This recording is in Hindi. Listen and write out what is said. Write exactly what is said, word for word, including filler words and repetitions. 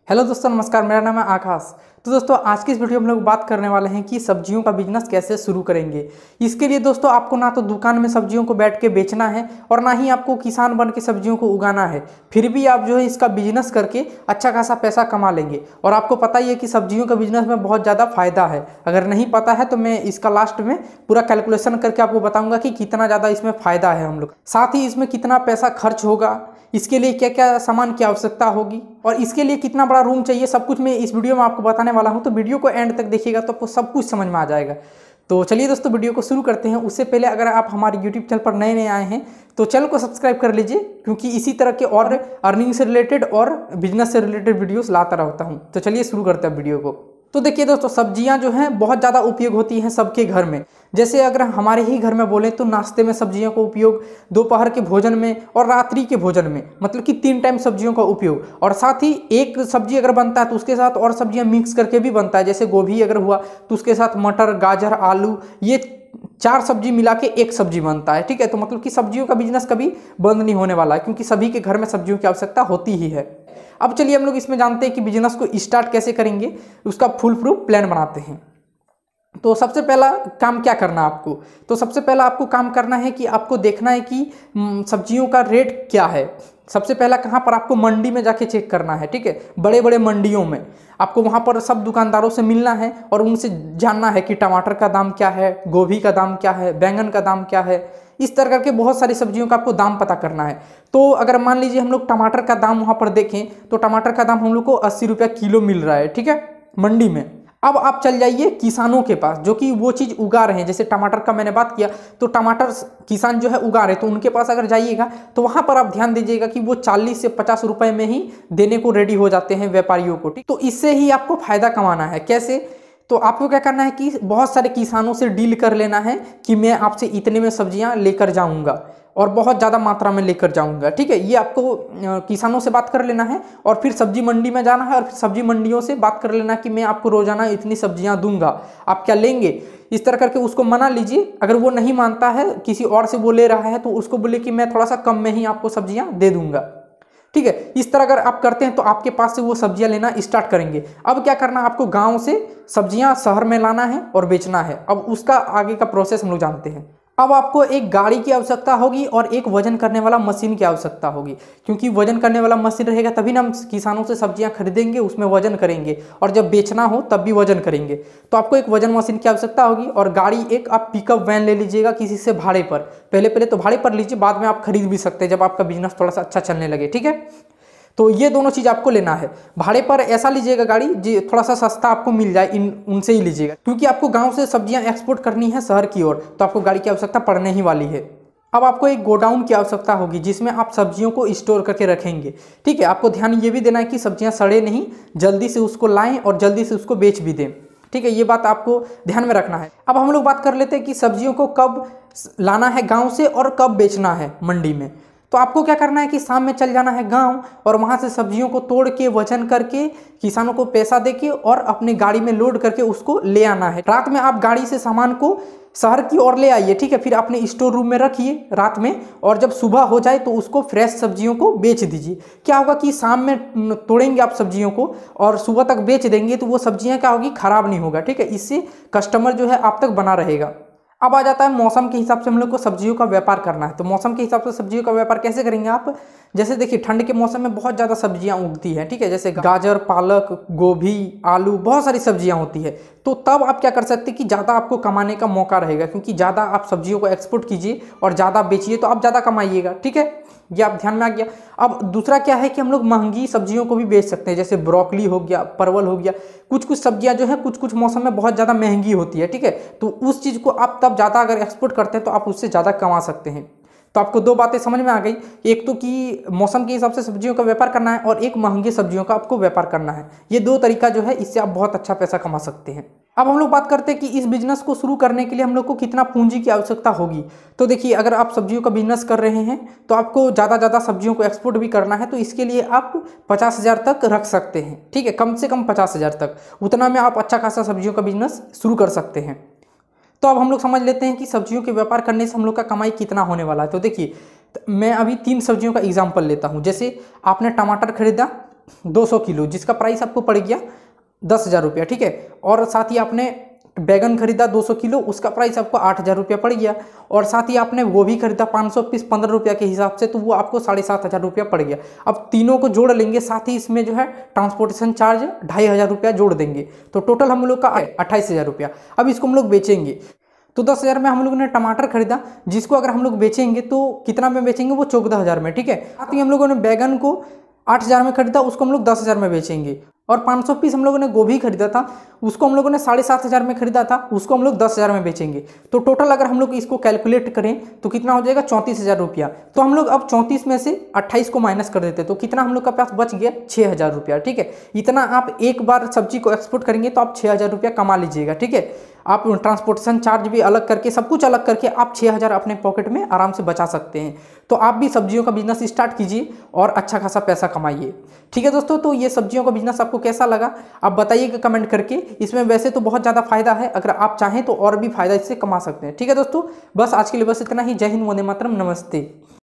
हेलो दोस्तों, नमस्कार। मेरा नाम है आकाश। तो दोस्तों, आज की इस वीडियो में हम लोग बात करने वाले हैं कि सब्जियों का बिजनेस कैसे शुरू करेंगे। इसके लिए दोस्तों आपको ना तो दुकान में सब्जियों को बैठ के बेचना है और ना ही आपको किसान बन के सब्जियों को उगाना है। फिर भी आप जो है इसका बिजनेस करके अच्छा खासा पैसा कमा लेंगे। और आपको पता ही है कि सब्जियों के बिजनेस में बहुत ज़्यादा फायदा है। अगर नहीं पता है तो मैं इसका लास्ट में पूरा कैलकुलेशन करके आपको बताऊंगा कि कितना ज़्यादा इसमें फ़ायदा है हम लोग, साथ ही इसमें कितना पैसा खर्च होगा, इसके लिए क्या क्या सामान की आवश्यकता होगी और इसके लिए कितना बड़ा रूम चाहिए, सब कुछ मैं इस वीडियो में आपको बताने वाला हूं। तो वीडियो को एंड तक देखिएगा तो आपको सब कुछ समझ में आ जाएगा। तो चलिए दोस्तों, वीडियो को शुरू करते हैं। उससे पहले अगर आप हमारे यूट्यूब चैनल पर नए नए आए हैं तो चैनल को सब्सक्राइब कर लीजिए, क्योंकि इसी तरह के और अर्निंग से रिलेटेड और बिजनेस से रिलेटेड वीडियोस लाता रहता हूं। तो चलिए शुरू करते हैं वीडियो को। तो देखिए दोस्तों, सब्जियां जो हैं बहुत ज़्यादा उपयोग होती हैं सबके घर में। जैसे अगर हमारे ही घर में बोलें तो नाश्ते में सब्जियों का उपयोग, दोपहर के भोजन में और रात्रि के भोजन में, मतलब कि तीन टाइम सब्जियों का उपयोग। और साथ ही एक सब्जी अगर बनता है तो उसके साथ और सब्जियां मिक्स करके भी बनता है। जैसे गोभी अगर हुआ तो उसके साथ मटर, गाजर, आलू, ये चार सब्जी मिला के एक सब्जी बनता है। ठीक है, तो मतलब कि सब्जियों का बिजनेस कभी बंद नहीं होने वाला है, क्योंकि सभी के घर में सब्जियों की आवश्यकता होती ही है। अब चलिए हम लोग इसमें जानते हैं कि बिजनेस को स्टार्ट कैसे करेंगे, उसका फुल प्रूफ प्लान बनाते हैं। तो सबसे पहला काम क्या करना है आपको, तो सबसे पहला आपको काम करना है कि आपको देखना है कि सब्जियों का रेट क्या है। सबसे पहला कहाँ पर आपको मंडी में जाके चेक करना है। ठीक है, बड़े बड़े मंडियों में आपको वहाँ पर सब दुकानदारों से मिलना है और उनसे जानना है कि टमाटर का दाम क्या है, गोभी का दाम क्या है, बैंगन का दाम क्या है। इस तरह करके बहुत सारी सब्जियों का आपको दाम पता करना है। तो अगर मान लीजिए हम लोग टमाटर का दाम वहाँ पर देखें तो टमाटर का दाम हम लोग को अस्सी रुपया किलो मिल रहा है। ठीक है, मंडी में। अब आप चल जाइए किसानों के पास जो कि वो चीज़ उगा रहे हैं। जैसे टमाटर का मैंने बात किया तो टमाटर किसान जो है उगा रहे, तो उनके पास अगर जाइएगा तो वहाँ पर आप ध्यान दीजिएगा कि वो चालीस से पचास रुपए में ही देने को रेडी हो जाते हैं व्यापारियों को। ठीक, तो इससे ही आपको फायदा कमाना है। कैसे? तो आपको क्या करना है कि बहुत सारे किसानों से डील कर लेना है कि मैं आपसे इतने में सब्जियां लेकर जाऊंगा और बहुत ज़्यादा मात्रा में लेकर जाऊंगा। ठीक है, ये आपको किसानों से बात कर लेना है और फिर सब्जी मंडी में जाना है और फिर सब्जी मंडियों से बात कर लेना कि मैं आपको रोजाना इतनी सब्जियां दूंगा, आप क्या लेंगे। इस तरह करके उसको मना लीजिए। अगर वो नहीं मानता है, किसी और से वो ले रहा है, तो उसको बोले कि मैं थोड़ा सा कम में ही आपको सब्जियां दे दूंगा। ठीक है, इस तरह अगर आप करते हैं तो आपके पास से वो सब्जियां लेना स्टार्ट करेंगे। अब क्या करना, आपको गांव से सब्जियां शहर में लाना है और बेचना है। अब उसका आगे का प्रोसेस हम लोग जानते हैं। अब आपको एक गाड़ी की आवश्यकता होगी और एक वजन करने वाला मशीन की आवश्यकता होगी, क्योंकि वजन करने वाला मशीन रहेगा तभी ना हम किसानों से सब्जियां खरीदेंगे, उसमें वजन करेंगे और जब बेचना हो तब भी वजन करेंगे। तो आपको एक वजन मशीन की आवश्यकता होगी और गाड़ी एक आप पिकअप वैन ले लीजिएगा किसी से भाड़े पर। पहले पहले तो भाड़े पर लीजिए, बाद में आप खरीद भी सकते हैं जब आपका बिजनेस थोड़ा सा अच्छा चलने लगे। ठीक है, तो ये दोनों चीज़ आपको लेना है। भाड़े पर ऐसा लीजिएगा गाड़ी जो थोड़ा सा सस्ता आपको मिल जाए, इन उनसे ही लीजिएगा, क्योंकि आपको गांव से सब्जियां एक्सपोर्ट करनी है शहर की ओर, तो आपको गाड़ी की आवश्यकता पड़ने ही वाली है। अब आपको एक गोडाउन की आवश्यकता होगी जिसमें आप सब्जियों को स्टोर करके रखेंगे। ठीक है, आपको ध्यान ये भी देना है कि सब्जियां सड़े नहीं, जल्दी से उसको लाएं और जल्दी से उसको बेच भी दें। ठीक है, ये बात आपको ध्यान में रखना है। अब हम लोग बात कर लेते हैं कि सब्जियों को कब लाना है गाँव से और कब बेचना है मंडी में। तो आपको क्या करना है कि शाम में चल जाना है गांव और वहां से सब्जियों को तोड़ के वजन करके किसानों को पैसा देके और अपनी गाड़ी में लोड करके उसको ले आना है। रात में आप गाड़ी से सामान को शहर की ओर ले आइए। ठीक है, फिर अपने स्टोर रूम में रखिए रात में, और जब सुबह हो जाए तो उसको फ्रेश सब्जियों को बेच दीजिए। क्या होगा कि शाम में तोड़ेंगे आप सब्जियों को और सुबह तक बेच देंगे तो वो सब्जियां क्या होगी, खराब नहीं होगा। ठीक है, इससे कस्टमर जो है आप तक बना रहेगा। अब आ जाता है मौसम के हिसाब से हम लोग को सब्जियों का व्यापार करना है। तो मौसम के हिसाब से सब्जियों का व्यापार कैसे करेंगे आप? जैसे देखिए, ठंड के मौसम में बहुत ज़्यादा सब्जियां उगती हैं। ठीक है, जैसे गाजर, पालक, गोभी, आलू, बहुत सारी सब्जियां होती है। तो तब आप क्या कर सकते हैं कि ज़्यादा आपको कमाने का मौका रहेगा, क्योंकि ज़्यादा आप सब्जियों को एक्सपोर्ट कीजिए और ज़्यादा बेचिए तो आप ज़्यादा कमाइएगा। ठीक है, ये आप ध्यान में आ गया। अब दूसरा क्या है कि हम लोग महंगी सब्जियों को भी बेच सकते हैं। जैसे ब्रोकली हो गया, परवल हो गया, कुछ कुछ सब्जियां जो है कुछ कुछ मौसम में बहुत ज़्यादा महंगी होती है। ठीक है, तो उस चीज़ को आप तब ज़्यादा अगर एक्सपोर्ट करते हैं तो आप उससे ज़्यादा कमा सकते हैं। तो आपको दो बातें समझ में आ गई, एक तो कि मौसम के हिसाब से सब्जियों का व्यापार करना है और एक महंगी सब्जियों का आपको व्यापार करना है। ये दो तरीका जो है, इससे आप बहुत अच्छा पैसा कमा सकते हैं। अब हम लोग बात करते हैं कि इस बिजनेस को शुरू करने के लिए हम लोग को कितना पूंजी की आवश्यकता होगी। तो देखिए, अगर आप सब्जियों का बिजनेस कर रहे हैं तो आपको ज़्यादा ज़्यादा सब्जियों को एक्सपोर्ट भी करना है, तो इसके लिए आप पचास हज़ार तक रख सकते हैं। ठीक है, कम से कम पचास हज़ार तक, उतना में आप अच्छा खासा सब्जियों का बिजनेस शुरू कर सकते हैं। तो अब हम लोग समझ लेते हैं कि सब्जियों के व्यापार करने से हम लोग का कमाई कितना होने वाला है। तो देखिए, मैं अभी तीन सब्जियों का एग्जाम्पल लेता हूँ। जैसे आपने टमाटर खरीदा, दो सौ किलो, जिसका प्राइस आपको पड़ गया दस हज़ार रुपया, ठीक है। और साथ ही आपने बैगन खरीदा दो सौ किलो, उसका प्राइस आपको आठ हज़ार रुपया पड़ गया। और साथ ही आपने वो भी खरीदा पाँच सौ पीस पंद्रह रुपया के हिसाब से, तो वो आपको साढ़े सात हज़ार रुपया पड़ गया। अब तीनों को जोड़ लेंगे, साथ ही इसमें जो है ट्रांसपोर्टेशन चार्ज ढाई हज़ार रुपया जोड़ देंगे, तो टोटल हम लोग का अट्ठाईस हज़ार रुपया। अब इसको हम लोग बेचेंगे, तो दस हज़ार में हम लोगों ने टमाटर खरीदा, जिसको अगर हम लोग बेचेंगे तो कितना में बेचेंगे, वो चौदह हज़ार में, ठीक है। साथ ही हम लोगों ने बैगन को आठ हज़ार में खरीदा, उसको हम लोग दस हज़ार में बेचेंगे। और पाँच सौ पीस हम लोगों ने गोभी खरीदा था, उसको हम लोगों ने साढ़े सात हज़ार में खरीदा था, उसको हम लोग दस हज़ार में बेचेंगे। तो टोटल अगर हम लोग इसको कैलकुलेट करें तो कितना हो जाएगा, चौंतीस हज़ार रुपया। तो हम लोग अब चौंतीस में से अट्ठाईस को माइनस कर देते, तो कितना हम लोग का पास बच गया, छः हज़ार रुपया, ठीक है। इतना आप एक बार सब्जी को एक्सपोर्ट करेंगे तो आप छः हज़ार रुपया कमा लीजिएगा, ठीक है। आप ट्रांसपोर्टेशन चार्ज भी अलग करके, सब कुछ अलग करके आप छः हज़ार अपने पॉकेट में आराम से बचा सकते हैं। तो आप भी सब्जियों का बिजनेस स्टार्ट कीजिए और अच्छा खासा पैसा कमाइए, ठीक है दोस्तों। तो ये सब्जियों का बिजनेस आपको कैसा लगा आप बताइएगा कमेंट करके। इसमें वैसे तो बहुत ज़्यादा फायदा है, अगर आप चाहें तो और भी फायदा इससे कमा सकते हैं, ठीक है दोस्तों। बस आज के लिए बस इतना ही। जय हिंद, वंदे मातरम, नमस्ते।